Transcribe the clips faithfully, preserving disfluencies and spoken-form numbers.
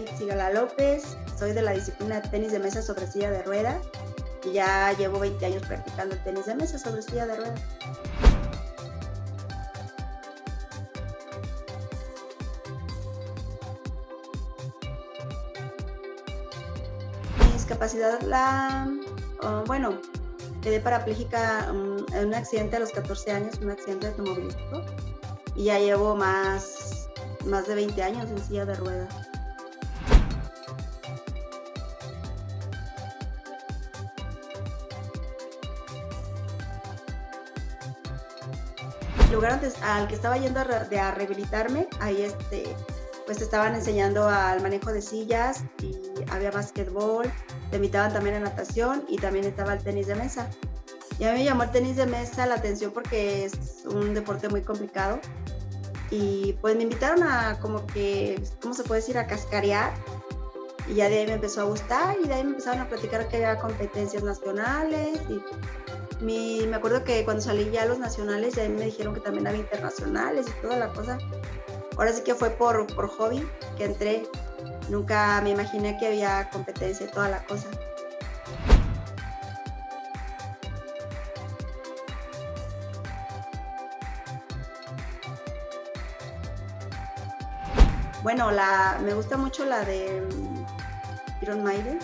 Sigala López, soy de la disciplina de tenis de mesa sobre silla de rueda y ya llevo veinte años practicando el tenis de mesa sobre silla de rueda. Mi discapacidad la, uh, bueno, quedé parapléjica um, en un accidente a los catorce años, un accidente automovilístico, y ya llevo más, más de veinte años en silla de ruedas. El lugar antes, al que estaba yendo a, re, a rehabilitarme, ahí este, pues estaban enseñando al manejo de sillas y había básquetbol, te invitaban también a natación y también estaba el tenis de mesa. Y a mí me llamó el tenis de mesa la atención porque es un deporte muy complicado y pues me invitaron a como que, ¿cómo se puede decir?, a cascarear, y ya de ahí me empezó a gustar y de ahí me empezaron a platicar que había competencias nacionales y mi, me acuerdo que cuando salí ya a los nacionales ya me dijeron que también había internacionales y toda la cosa. Ahora sí que fue por, por hobby que entré, nunca me imaginé que había competencia y toda la cosa. Bueno, la, me gusta mucho la de Iron Maiden.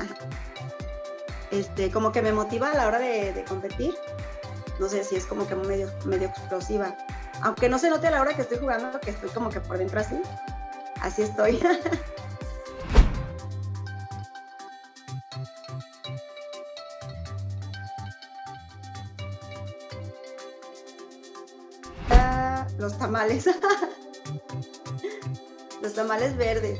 Este, como que me motiva a la hora de, de competir. No sé si es como que medio, medio explosiva. Aunque no se note a la hora que estoy jugando, que estoy como que por dentro así. Así estoy. Los tamales. Los tamales verdes.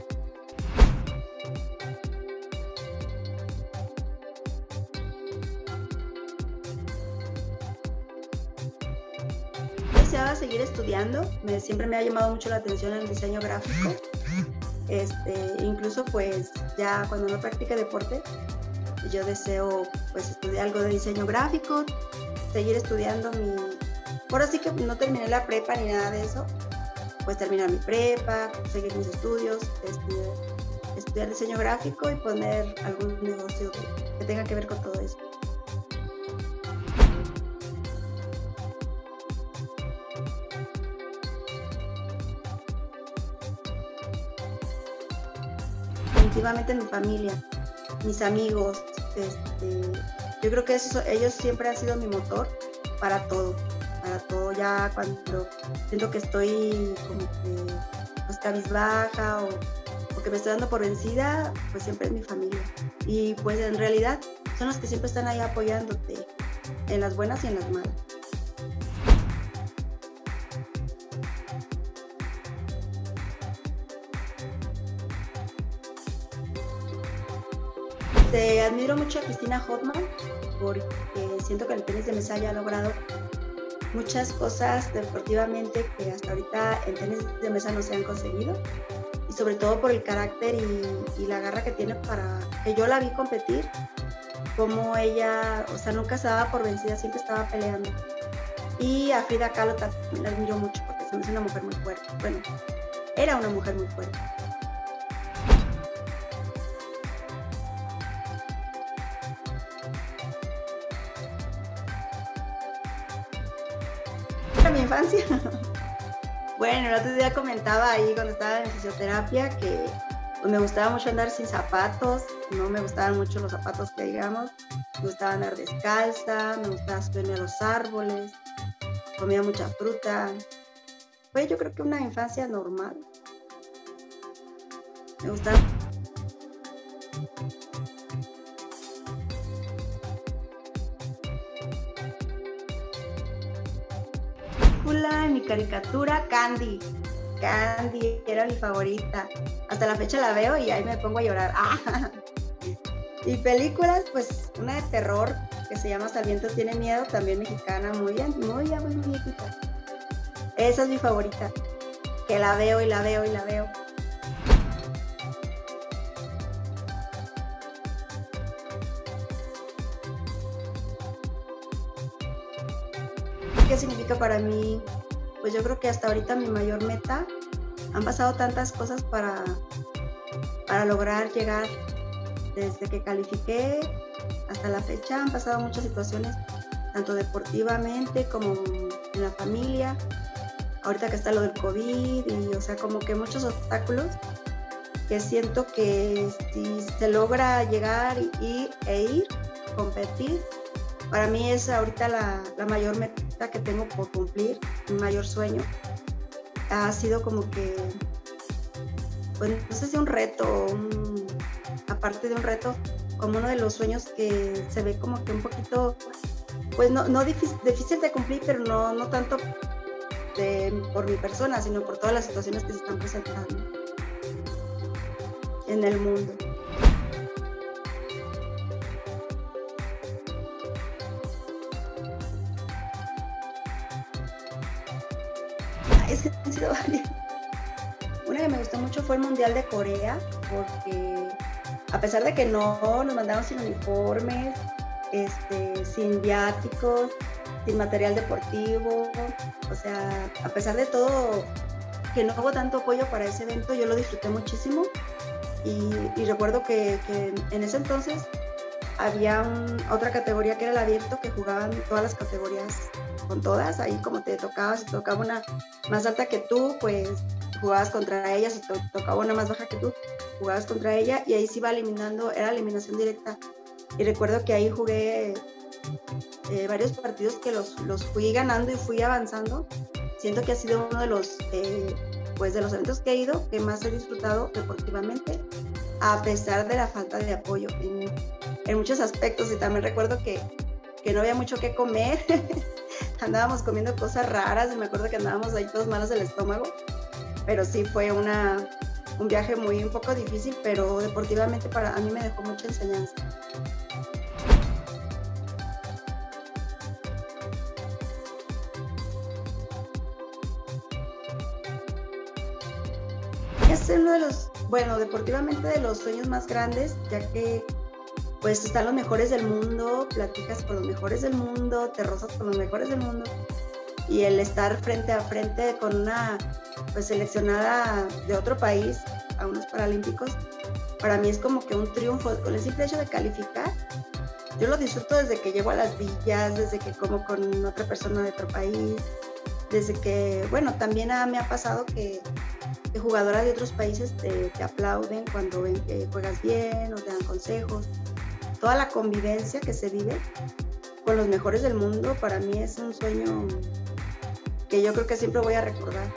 Deseaba seguir estudiando, me, siempre me ha llamado mucho la atención el diseño gráfico. Este, incluso pues ya cuando no practique deporte, yo deseo pues estudiar algo de diseño gráfico, seguir estudiando mi... Ahora sí que no terminé la prepa ni nada de eso, pues terminar mi prepa, seguir mis estudios, estudiar, estudiar diseño gráfico y poner algún negocio que, que tenga que ver con todo eso. Definitivamente mi familia, mis amigos, este, yo creo que eso, ellos siempre han sido mi motor para todo, para todo. Ya cuando siento que estoy como que pues, cabizbaja o, o que me estoy dando por vencida, pues siempre es mi familia. Y pues en realidad son los que siempre están ahí apoyándote en las buenas y en las malas. Te admiro mucho a Cristina Hoffman porque siento que el tenis de mesa ya ha logrado muchas cosas deportivamente que hasta ahorita el tenis de mesa no se han conseguido, y sobre todo por el carácter y, y la garra que tiene para que yo la vi competir, como ella, o sea, nunca se daba por vencida, siempre estaba peleando. Y a Frida Kahlo también la admiro mucho porque se me hace una mujer muy fuerte, bueno, era una mujer muy fuerte. Mi infancia. Bueno, el otro día comentaba ahí cuando estaba en fisioterapia que pues, me gustaba mucho andar sin zapatos, no me gustaban mucho los zapatos que digamos, me gustaba andar descalza, me gustaba subirme a los árboles, comía mucha fruta. Fue yo creo que una infancia normal. Me gustaba. En mi caricatura, Candy. Candy era mi favorita. Hasta la fecha la veo y ahí me pongo a llorar. Ah. Y películas, pues una de terror que se llama Hasta el viento tiene miedo, también mexicana, muy bien, muy, muy, muy viejita. Esa es mi favorita, que la veo y la veo y la veo. ¿Qué significa para mí? Pues yo creo que hasta ahorita mi mayor meta, han pasado tantas cosas para, para lograr llegar. Desde que califiqué hasta la fecha han pasado muchas situaciones, tanto deportivamente como en la familia. Ahorita que está lo del COVID y, o sea, como que muchos obstáculos que siento que si se logra llegar y, e ir, competir, para mí es ahorita la, la mayor meta que tengo por cumplir, mi mayor sueño. Ha sido como que, pues no sé si un reto, un, aparte de un reto, como uno de los sueños que se ve como que un poquito, pues no, no difícil, difícil de cumplir, pero no, no tanto de, por mi persona, sino por todas las situaciones que se están presentando en el mundo. Es que han sido varias. Una que me gustó mucho fue el Mundial de Corea, porque a pesar de que no nos mandaron sin uniformes, este, sin viáticos, sin material deportivo, o sea, a pesar de todo, que no hubo tanto apoyo para ese evento, yo lo disfruté muchísimo. Y, y recuerdo que, que en ese entonces había un, otra categoría que era el abierto, que jugaban todas las categorías con todas, ahí como te tocaba, si te tocaba una más alta que tú, pues jugabas contra ella, si te tocaba una más baja que tú, jugabas contra ella, y ahí se iba eliminando, era eliminación directa. Y recuerdo que ahí jugué eh, varios partidos que los, los fui ganando y fui avanzando. Siento que ha sido uno de los, eh, pues de los eventos que he ido que más he disfrutado deportivamente, a pesar de la falta de apoyo en, en muchos aspectos. Y también recuerdo que, que no había mucho que comer, andábamos comiendo cosas raras, y me acuerdo que andábamos ahí todos malos del estómago, pero sí fue una, un viaje muy un poco difícil, pero deportivamente para a mí me dejó mucha enseñanza. Es uno de los, bueno, deportivamente de los sueños más grandes, ya que pues están los mejores del mundo, platicas con los mejores del mundo, te rozas con los mejores del mundo, y el estar frente a frente con una pues seleccionada de otro país a unos paralímpicos, para mí es como que un triunfo. Con el simple hecho de calificar, yo lo disfruto desde que llego a las villas, desde que como con otra persona de otro país, desde que, bueno, también a, me ha pasado que, que jugadoras de otros países te, te aplauden cuando ven que juegas bien o te dan consejos. Toda la convivencia que se vive con los mejores del mundo, para mí es un sueño que yo creo que siempre voy a recordar.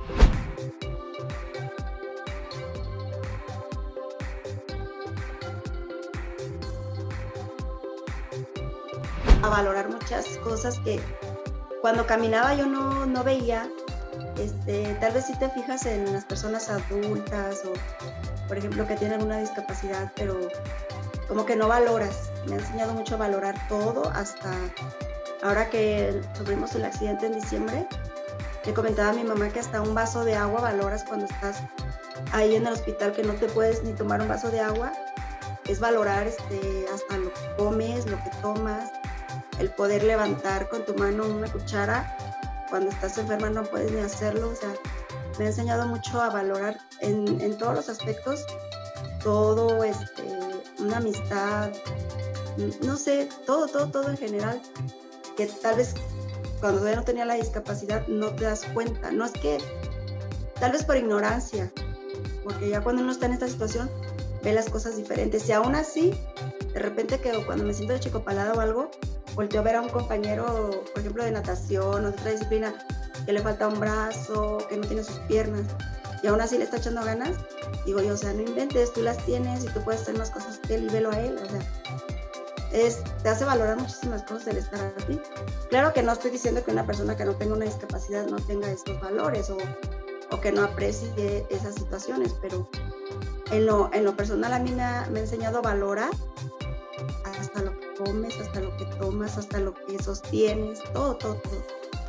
A valorar muchas cosas que cuando caminaba yo no, no veía. Este, tal vez si te fijas en las personas adultas o, por ejemplo, que tienen alguna discapacidad, pero como que no valoras. Me ha enseñado mucho a valorar todo, hasta ahora que sufrimos el accidente en diciembre. Le comentaba a mi mamá que hasta un vaso de agua valoras cuando estás ahí en el hospital, que no te puedes ni tomar un vaso de agua. Es valorar este, hasta lo que comes, lo que tomas, el poder levantar con tu mano una cuchara. Cuando estás enferma no puedes ni hacerlo. O sea, me ha enseñado mucho a valorar en, en todos los aspectos, todo, este, una amistad, no sé, todo, todo, todo en general, que tal vez cuando todavía no tenía la discapacidad no te das cuenta. No es que, tal vez por ignorancia, porque ya cuando uno está en esta situación ve las cosas diferentes. Y aún así, de repente que cuando me siento achicopalada o algo, volteo a ver a un compañero, por ejemplo, de natación o de otra disciplina, que le falta un brazo, que no tiene sus piernas, y aún así le está echando ganas. Digo yo, o sea, no inventes, tú las tienes y tú puedes hacer más cosas que él, y velo a él. O sea, es, te hace valorar muchísimas cosas el estar así. Claro que no estoy diciendo que una persona que no tenga una discapacidad no tenga esos valores o, o que no aprecie esas situaciones, pero en lo, en lo personal a mí me ha, me ha enseñado a valorar hasta lo que comes, hasta lo que tomas, hasta lo que sostienes, todo, todo, todo.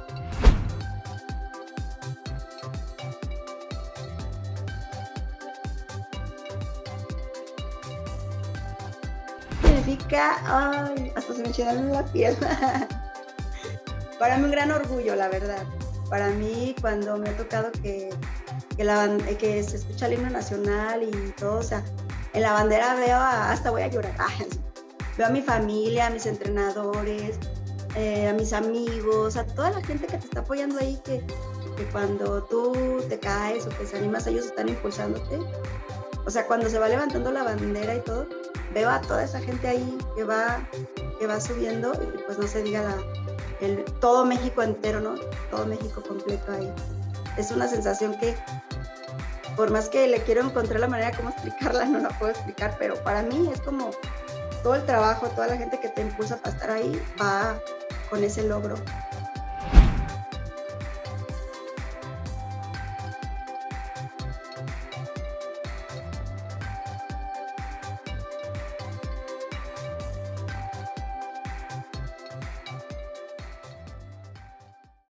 Significa, ay, hasta se me enchinaron la piel. Para mí un gran orgullo, la verdad. Para mí, cuando me ha tocado que que, la, que se escucha el himno nacional y todo, o sea, en la bandera veo, a, hasta voy a llorar, veo a mi familia, a mis entrenadores, eh, a mis amigos, a toda la gente que te está apoyando ahí, que, que cuando tú te caes o te desanimas, ellos están impulsándote. O sea, cuando se va levantando la bandera y todo, veo a toda esa gente ahí que va, que va subiendo, y pues no se diga la, el, todo México entero, ¿no? Todo México completo ahí. Es una sensación que, por más que le quiero encontrar la manera cómo explicarla, no la puedo explicar, pero para mí es como todo el trabajo, toda la gente que te impulsa para estar ahí, va con ese logro.